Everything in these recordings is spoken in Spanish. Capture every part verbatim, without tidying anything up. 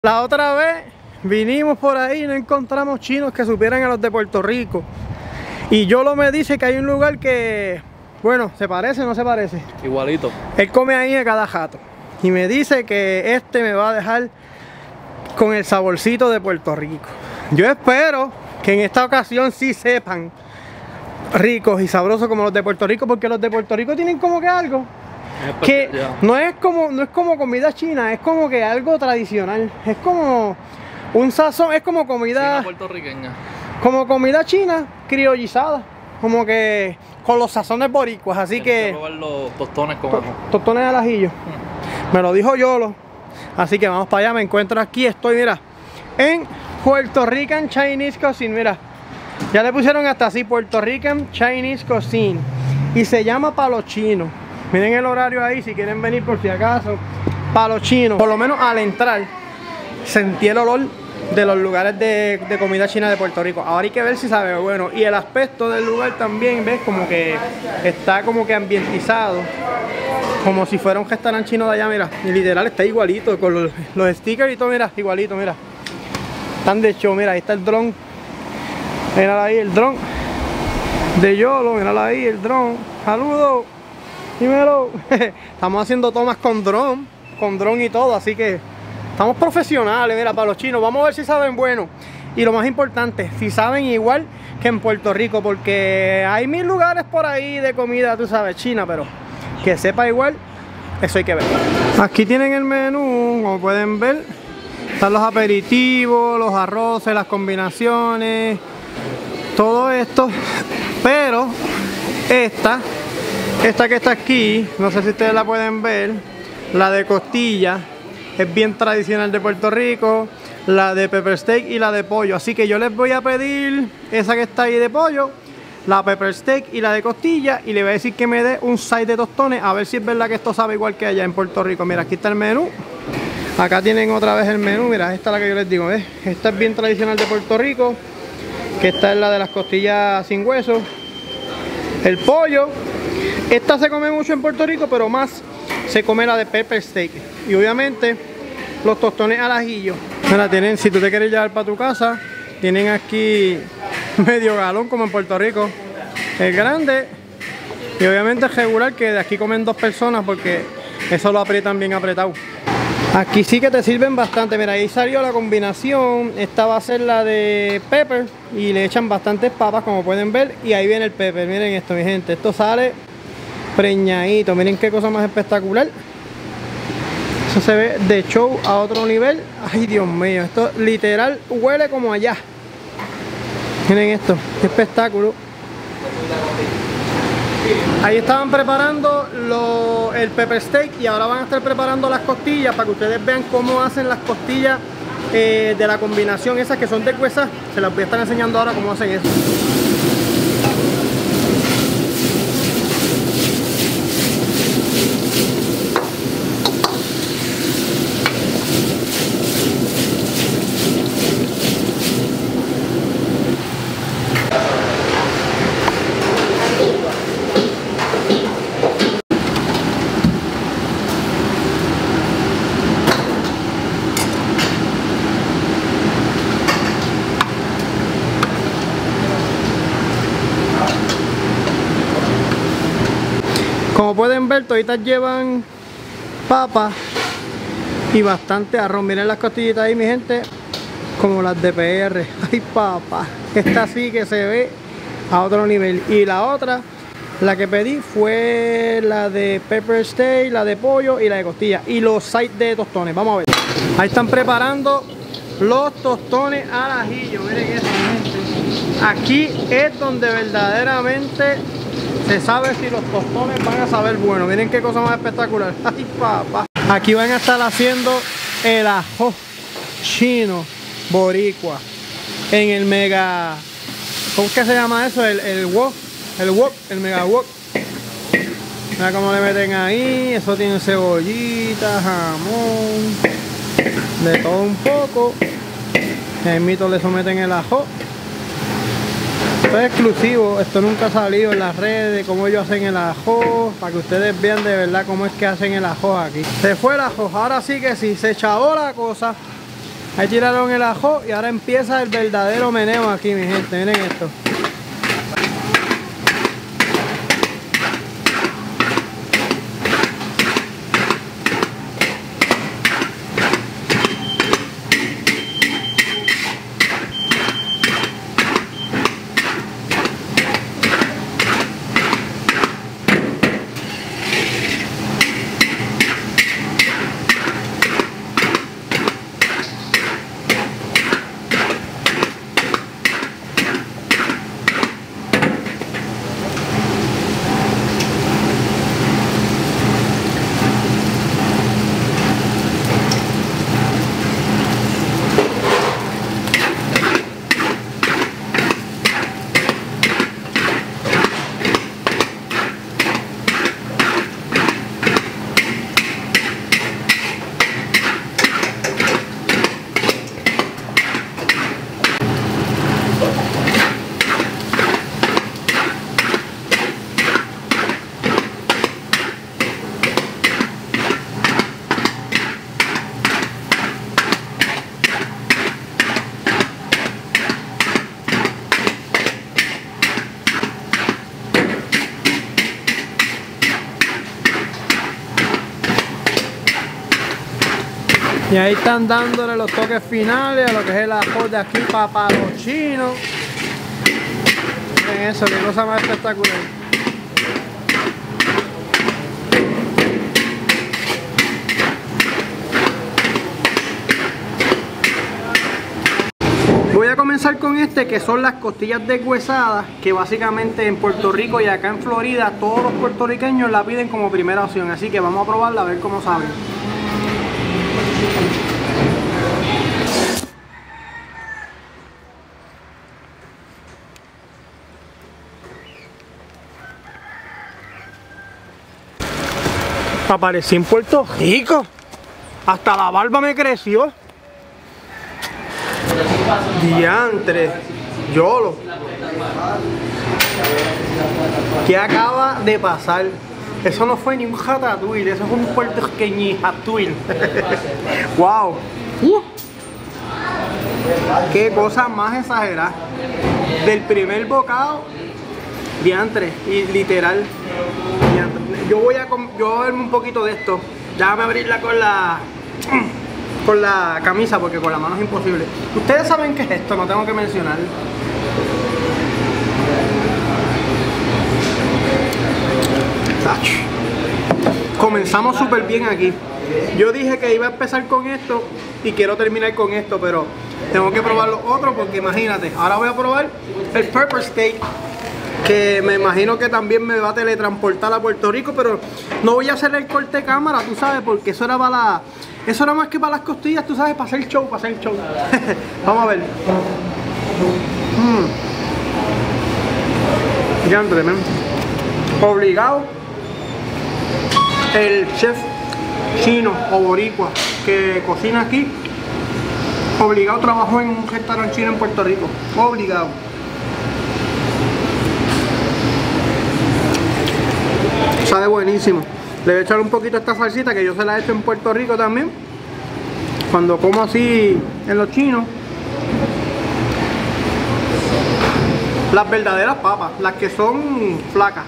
La otra vez vinimos por ahí y no encontramos chinos que supieran a los de Puerto Rico. Y Yolo me dice que hay un lugar que, bueno, ¿se parece o no se parece? Igualito. Él come ahí a cada jato. Y me dice que este me va a dejar con el saborcito de Puerto Rico. Yo espero que en esta ocasión sí sepan ricos y sabrosos como los de Puerto Rico, porque los de Puerto Rico tienen como que algo que no es como no es como comida china, es como que algo tradicional, es como un sazón, es como comida china puertorriqueña, como comida china criollizada, como que con los sazones boricuas, así Tienes que, que probar los tostones con to, ajo. tostones al ajillo. Mm. Me lo dijo Yolo, así que vamos para allá. Me encuentro aquí, estoy, mira, en Puerto Rican Chinese Cuisine, mira, ya le pusieron hasta así, Puerto Rican Chinese Cuisine, y se llama Palo Chino. Miren el horario ahí, si quieren venir por si acaso. Palo Chino. Por lo menos al entrar sentí el olor de los lugares de, de comida china de Puerto Rico. Ahora hay que ver si sabe bueno. Y el aspecto del lugar también, ves, como que está como que ambientizado, como si fuera un restaurante chino de allá, mira. Y literal está igualito, con los, los stickers y todo, mira, igualito, mira. Están de show, mira, ahí está el dron. Mírala ahí, el dron de Yolo, mírala ahí, el dron. Saludos. Dímelo. Estamos haciendo tomas con dron, con dron y todo, así que estamos profesionales, mira, para los chinos. Vamos a ver si saben bueno. Y lo más importante, si saben igual que en Puerto Rico, porque hay mil lugares por ahí de comida, tú sabes, china, pero que sepa igual, eso hay que ver. Aquí tienen el menú, como pueden ver. Están los aperitivos, los arroces, las combinaciones, todo esto. Pero esta Esta que está aquí, no sé si ustedes la pueden ver, la de costilla, es bien tradicional de Puerto Rico, la de pepper steak y la de pollo. Así que yo les voy a pedir esa que está ahí de pollo, la pepper steak y la de costilla, y le voy a decir que me dé un side de tostones, a ver si es verdad que esto sabe igual que allá en Puerto Rico. Mira, aquí está el menú, acá tienen otra vez el menú, mira, esta es la que yo les digo, ¿ves? Esta es bien tradicional de Puerto Rico, que esta es la de las costillas sin hueso, el pollo. Esta se come mucho en Puerto Rico, pero más se come la de pepper steak. Y obviamente los tostones al ajillo. Mira, tienen, si tú te quieres llevar para tu casa, tienen aquí medio galón como en Puerto Rico. Es grande. Y obviamente es regular que de aquí comen dos personas porque eso lo aprietan bien apretado. Aquí sí que te sirven bastante. Mira, ahí salió la combinación. Esta va a ser la de pepper. Y le echan bastantes papas, como pueden ver. Y ahí viene el pepper. Miren esto, mi gente. Esto sale preñadito, miren qué cosa más espectacular. Eso se ve de show a otro nivel. Ay, Dios mío, esto literal huele como allá. Miren esto, qué espectáculo. Ahí estaban preparando lo, el pepper steak y ahora van a estar preparando las costillas para que ustedes vean cómo hacen las costillas eh, de la combinación esas que son de huesa. Se las voy a estar enseñando ahora cómo hacen eso. Como pueden ver, toditas llevan papa y bastante arroz. Miren las costillitas ahí, mi gente, como las de P R. Ay, papa, esta sí que se ve a otro nivel. Y la otra, la que pedí, fue la de pepper steak, la de pollo y la de costilla. Y los sides de tostones, vamos a ver. Ahí están preparando los tostones al ajillo. Miren eso, mi gente. Aquí es donde verdaderamente se sabe si los tostones van a saber bueno. Miren qué cosa más espectacular. Ay, papá. Aquí van a estar haciendo el ajo chino boricua en el mega, ¿cómo es que se llama eso? El, el wok, el wok, el mega wok. Mira cómo le meten ahí. Eso tiene cebollita, jamón, de todo un poco. El mito le someten el ajo. Esto es exclusivo, esto nunca ha salido en las redes, cómo ellos hacen el ajo, para que ustedes vean de verdad cómo es que hacen el ajo aquí. Se fue el ajo, ahora sí que sí, se chavó la cosa. Ahí tiraron el ajo y ahora empieza el verdadero meneo aquí, mi gente. Miren esto. Y ahí están dándole los toques finales a lo que es el ajo de aquí para los chinos. Miren eso, qué cosa más espectacular. Voy a comenzar con este, que son las costillas deshuesadas, que básicamente en Puerto Rico y acá en Florida todos los puertorriqueños la piden como primera opción, así que vamos a probarla a ver cómo saben. Aparecí en Puerto Rico. Hasta la barba me creció. Diantre. Yolo. ¿Qué acaba de pasar? Eso no fue ni un ratatouille, eso fue un puertorriqueñi ratatouille. Wow. Uh. Qué cosa más exagerada. Del primer bocado, diantre, y literal. Diantre. Yo voy a yo voy a verme un poquito de esto. Déjame abrirla con la con la camisa porque con la mano es imposible. Ustedes saben qué es esto, no tengo que mencionar. Comenzamos súper bien aquí. Yo dije que iba a empezar con esto y quiero terminar con esto, pero tengo que probar los otros porque imagínate. Ahora voy a probar el pepper steak, que me imagino que también me va a teletransportar a Puerto Rico, pero no voy a hacer el corte de cámara, tú sabes, porque eso era para la, eso era más que para las costillas, tú sabes, para hacer show, para hacer show. Vamos a ver. Mm. Ya tremendo. Obligado, el chef chino o boricua que cocina aquí, obligado trabajó en un restaurante chino en Puerto Rico. Obligado. Sabe buenísimo. Le voy a echar un poquito esta salsita que yo se la he hecho en Puerto Rico también. Cuando como así en los chinos. Las verdaderas papas, las que son flacas.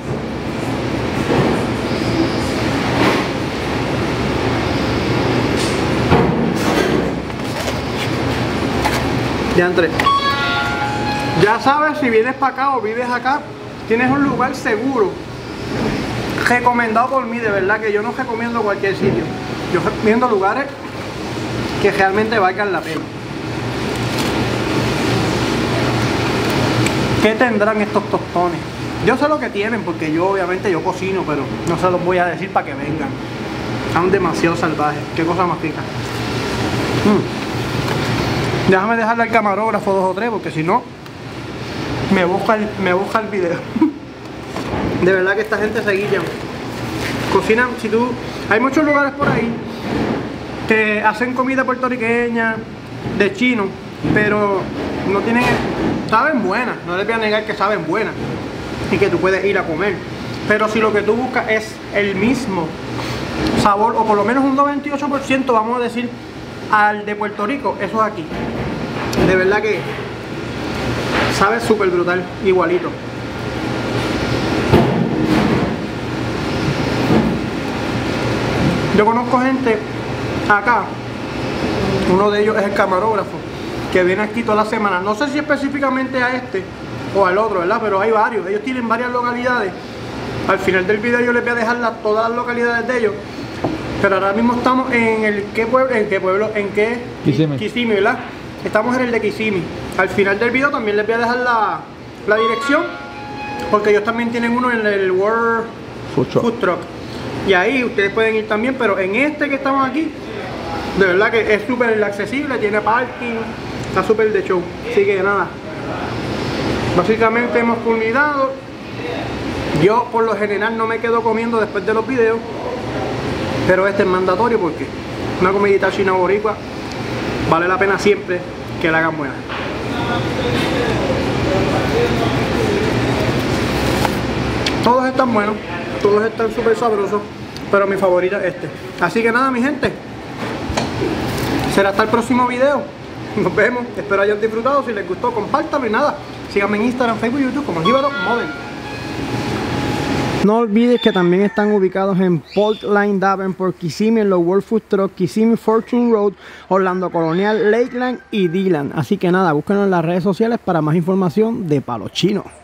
Ya entré. Ya sabes, si vienes para acá o vives acá, tienes un lugar seguro. Recomendado por mí, de verdad que yo no recomiendo cualquier sitio. Yo recomiendo lugares que realmente valgan la pena. ¿Qué tendrán estos tostones? Yo sé lo que tienen porque yo obviamente yo cocino, pero no se los voy a decir para que vengan. Están demasiado salvajes. Qué cosa más rica. Mm. Déjame dejarle al camarógrafo dos o tres porque si no me busca el, me busca el video. De verdad que esta gente se guilla. Cocinan, si tú... Hay muchos lugares por ahí que hacen comida puertorriqueña, de chino, pero no tienen... Saben buenas, no les voy a negar que saben buenas y que tú puedes ir a comer. Pero si lo que tú buscas es el mismo sabor, o por lo menos un noventa y ocho por ciento, vamos a decir, al de Puerto Rico, eso es aquí. De verdad que sabe súper brutal, igualito. Yo conozco gente acá, uno de ellos es el camarógrafo, que viene aquí toda la semana. No sé si específicamente a este o al otro, ¿verdad? Pero hay varios, ellos tienen varias localidades. Al final del video yo les voy a dejar las, todas las localidades de ellos. Pero ahora mismo estamos en el qué pueblo, en qué pueblo, en qué Kissimmee. Kissimmee, ¿verdad? Estamos en el de Kissimmee. Al final del video también les voy a dejar la, la dirección, porque ellos también tienen uno en el World Food Truck. Food Truck. Y ahí ustedes pueden ir también, pero en este que estamos aquí, de verdad que es súper accesible, tiene parking, está súper de show. Así que nada, básicamente hemos culminado. Yo por lo general no me quedo comiendo después de los videos, pero este es mandatorio porque una comidita china boricua vale la pena siempre que la hagan buena. Todos están buenos, todos están súper sabrosos, pero mi favorita es este. Así que nada, mi gente, será hasta el próximo video. Nos vemos, espero hayan disfrutado. Si les gustó, compártanlo y nada, síganme en Instagram, Facebook y YouTube como Jíbaro Model. No olvides que también están ubicados en Portland, Davenport, Kissimmee, en los World Food Truck, Kissimmee Fortune Road, Orlando Colonial, Lakeland y Dillon. Así que nada, búsquenos en las redes sociales para más información de Palo Chino.